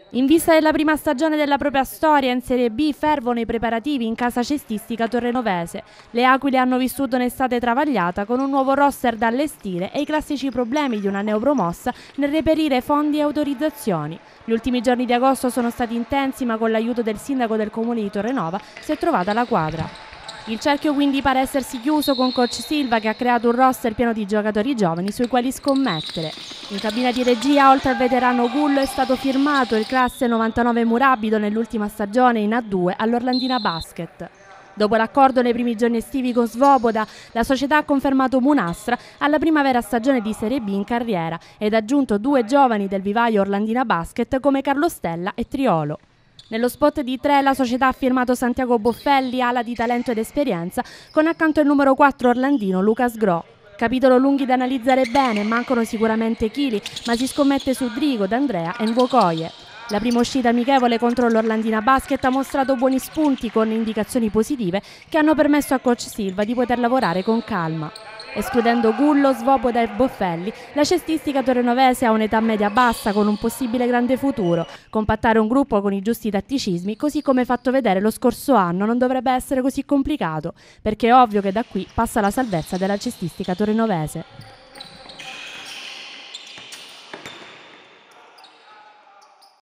In vista della prima stagione della propria storia in Serie B fervono i preparativi in casa cestistica torrenovese. Le Aquile hanno vissuto un'estate travagliata con un nuovo roster da allestire e i classici problemi di una neopromossa nel reperire fondi e autorizzazioni. Gli ultimi giorni di agosto sono stati intensi, ma con l'aiuto del sindaco del comune di Torrenova si è trovata la quadra. Il cerchio quindi pare essersi chiuso con coach Silva, che ha creato un roster pieno di giocatori giovani sui quali scommettere. In cabina di regia, oltre al veterano Gullo, è stato firmato il classe 99 Murabido nell'ultima stagione in A2 all'Orlandina Basket. Dopo l'accordo nei primi giorni estivi con Svoboda, la società ha confermato Munastra alla prima vera stagione di Serie B in carriera ed ha aggiunto due giovani del vivaio Orlandina Basket come Carlo Stella e Triolo. Nello spot di 3 la società ha firmato Santiago Boffelli, ala di talento ed esperienza, con accanto il numero 4 orlandino Lucas Gro. Capitolo lunghi da analizzare bene, mancano sicuramente chili, ma si scommette su Drigo, D'Andrea e Nvokoye. La prima uscita amichevole contro l'Orlandina Basket ha mostrato buoni spunti con indicazioni positive che hanno permesso a coach Silva di poter lavorare con calma. Escludendo Gullo, Svoboda e Boffelli, la cestistica torrenovese ha un'età media bassa con un possibile grande futuro. Compattare un gruppo con i giusti tatticismi, così come fatto vedere lo scorso anno, non dovrebbe essere così complicato, perché è ovvio che da qui passa la salvezza della cestistica torrenovese.